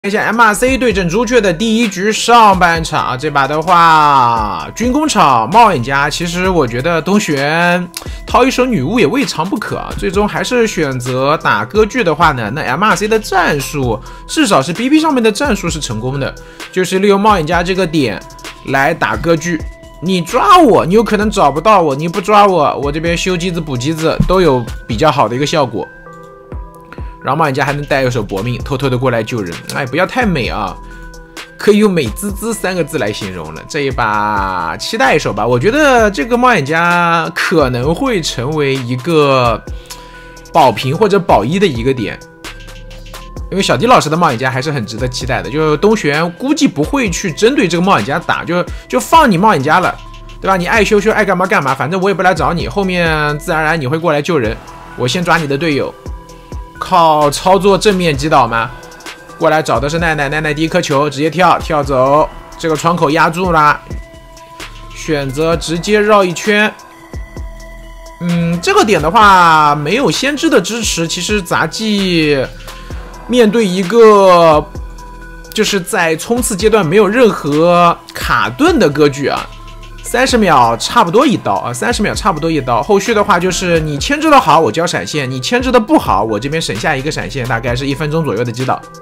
看一下 MRC 对阵朱雀的第一局上半场，这把的话，军工厂冒险家，其实我觉得东玄掏一手女巫也未尝不可啊。最终还是选择打割据的话呢，那 MRC 的战术至少是 BP 上面的战术是成功的，就是利用冒险家这个点来打割据。你抓我，你有可能找不到我；你不抓我，我这边修机子补机子都有比较好的一个效果。然后冒险家还能带一手搏命，偷偷的过来救人。哎，不要太美啊，可以用美滋滋3个字来形容了。这一把期待一手吧，我觉得这个冒险家可能会成为一个保平或者保一的一个点，因为小迪老师的冒险家还是很值得期待的。就东玄估计不会去针对这个冒险家打，就放你冒险家了，对吧？你爱修修爱干嘛干嘛，反正我也不来找你，后面自然而然你会过来救人，我先抓你的队友。靠操作正面击倒吗？过来找的是奈奈，奈奈第一颗球直接跳走，这个窗口压住了，选择直接绕一圈。这个点的话没有先知的支持，其实杂技面对一个就是在冲刺阶段没有任何卡顿的割据啊。30秒差不多一刀啊，30秒差不多一刀。后续的话就是你牵制的好，我交闪现；你牵制的不好，我这边省下一个闪现，大概是1分钟左右的击倒。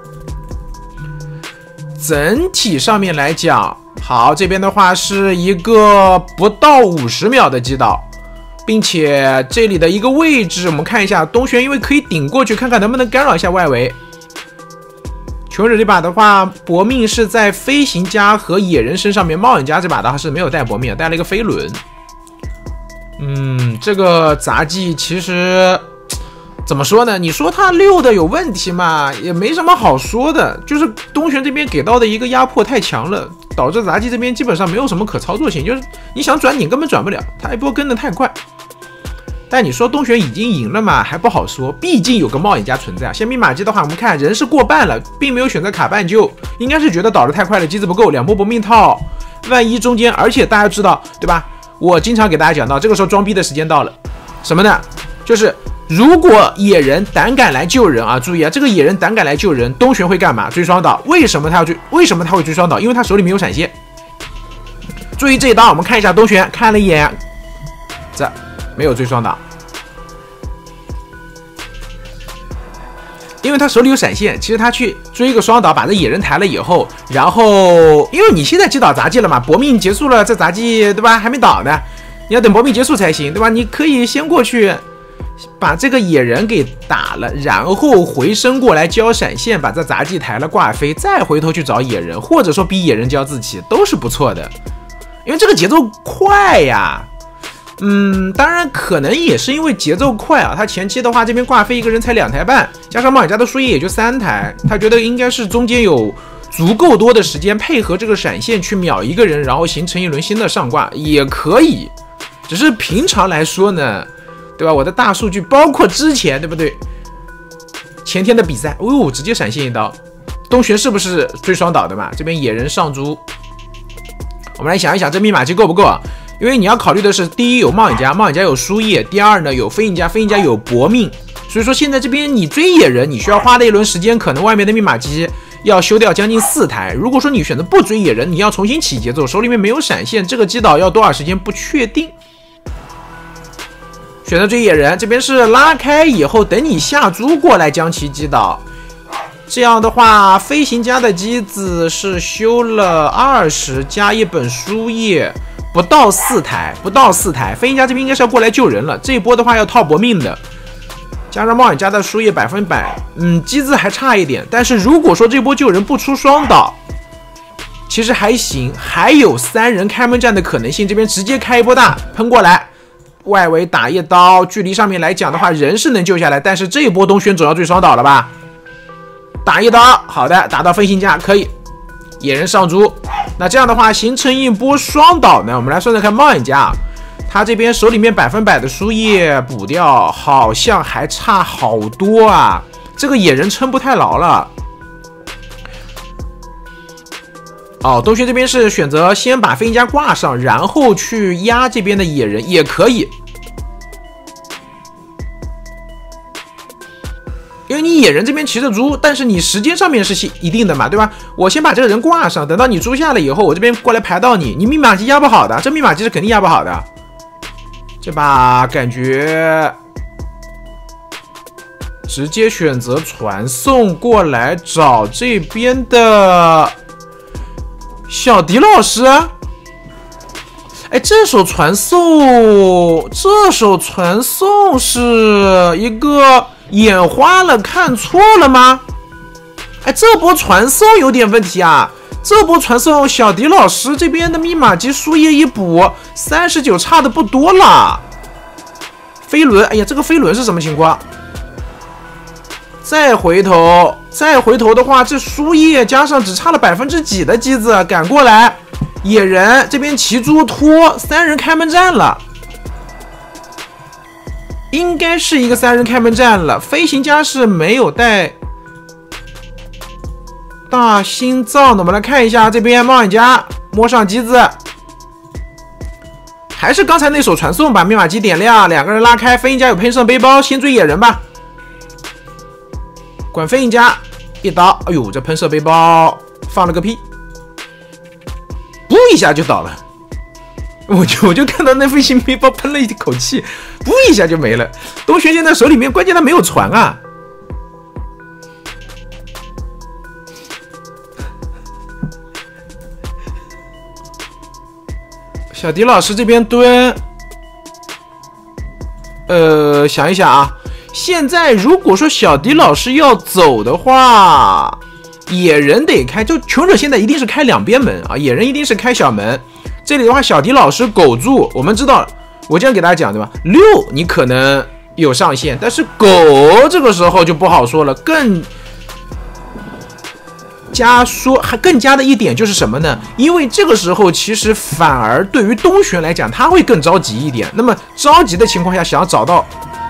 整体上面来讲，好，这边的话是一个不到50秒的击倒，并且这里的一个位置，我们看一下东玄，因为可以顶过去，看看能不能干扰一下外围。穷人这把的话，搏命是在飞行家和野人身上面，冒险家这把的话是没有带搏命，带了一个飞轮。这个杂技其实怎么说呢？你说他溜的有问题嘛，也没什么好说的，就是东玄这边给到的一个压迫太强了，导致杂技这边基本上没有什么可操作性，就是你想转点根本转不了，他一波跟得太快。但你说东玄已经赢了嘛，还不好说，毕竟有个冒险家存在。先密码机的话，我们看人是过半了，并没有选择卡半救，应该是觉得倒得太快了，机子不够，2波搏命套，万一中间，而且大家知道对吧？我经常给大家讲到，这个时候装逼的时间到了，什么呢？就是如果野人胆敢来救人啊，注意啊，这个野人胆敢来救人，东玄会干嘛？追双倒。为什么他会追双倒？因为他手里没有闪现。注意这一刀，我们看一下东玄看了一眼，这没有追双倒，因为他手里有闪现。其实他去追一个双倒，把这野人抬了以后，然后因为你现在击倒杂技了嘛，搏命结束了，这杂技对吧还没倒呢，你要等搏命结束才行，对吧？你可以先过去把这个野人给打了，然后回身过来交闪现，把这杂技抬了挂飞，再回头去找野人，或者说逼野人交自己都是不错的，因为这个节奏快呀。当然可能也是因为节奏快啊，他前期的话这边挂飞一个人才2台半，加上冒险家的输液也就3台，他觉得应该是中间有足够多的时间配合这个闪现去秒一个人，然后形成一轮新的上挂也可以。只是平常来说呢，对吧？我的大数据包括之前对不对？前天的比赛，直接闪现一刀，东玄是不是追双倒的嘛？这边野人上猪，我们来想一想这密码机够不够啊？因为你要考虑的是，第一有冒险家，冒险家有输液；第二呢有飞行家，飞行家有搏命。所以说现在这边你追野人，你需要花的一轮时间，可能外面的密码机要修掉将近4台。如果说你选择不追野人，你要重新起节奏，手里面没有闪现，这个击倒要多少时间不确定。选择追野人，这边是拉开以后，等你下猪过来将其击倒。这样的话，飞行家的机子是修了20加1本输液。不到4台，飞行家这边应该是要过来救人了。这一波的话要套搏命的，加上冒险家的输液100%，机子还差一点。但是如果说这波救人不出双倒，其实还行，还有3人开门战的可能性。这边直接开一波大喷过来，外围打一刀，距离上面来讲的话，人是能救下来，但是这一波东玄总要追双倒了吧？打一刀，好的，打到飞行家可以，野人上猪。那这样的话形成一波双倒呢，我们来算算看冒险家啊，他这边手里面100%的输液补掉，好像还差好多啊，这个野人撑不太牢了。东玄这边是选择先把飞行家挂上，然后去压这边的野人也可以，因为你你野人这边骑着猪，但是你时间上面是一定的嘛，对吧？我先把这个人挂上，等到你猪下了以后，我这边过来排到你，你密码机压不好的，这密码机是肯定压不好的。这把感觉直接选择传送过来找这边的小迪老师。哎，这手传送是一个眼花了，看错了吗？哎，这波传送有点问题啊！这波传送，小迪老师这边的密码机输液一补，39差的不多了。飞轮，哎呀，这个飞轮是什么情况？再回头的话，这输液加上只差了几%的机子赶过来。野人这边骑猪拖3人开门战了，应该是一个3人开门战了。飞行家是没有带大心脏的，我们来看一下这边冒险家摸上机子，还是刚才那手传送，把密码机点亮，2个人拉开，飞行家有喷射背包，先追野人吧。管飞行家一刀，哎呦，这喷射背包放了个屁！噗一下就倒了，我就看到那飞行背包喷了一口气，噗一下就没了。东玄现在手里面，关键他没有船啊。小迪老师这边蹲，想一想啊，现在如果说小迪老师要走的话。野人得开，就穷者现在一定是开2边门啊，野人一定是开小门。这里的话，小迪老师苟住，我们知道，我这样给大家讲对吧？6你可能有上限，但是狗这个时候就不好说了。更加的一点就是什么呢？因为这个时候其实反而对于东玄来讲，他会更着急一点。那么着急的情况下，想要找到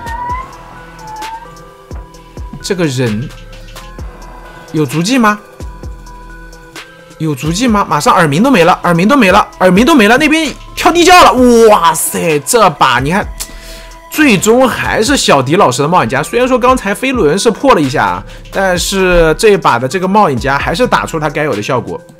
这个人。有足迹吗？马上耳鸣都没了，那边跳地窖了。哇塞，这把你看，最终还是小迪老师的冒险家。虽然说刚才飞轮是破了一下，但是这把的这个冒险家还是打出他该有的效果。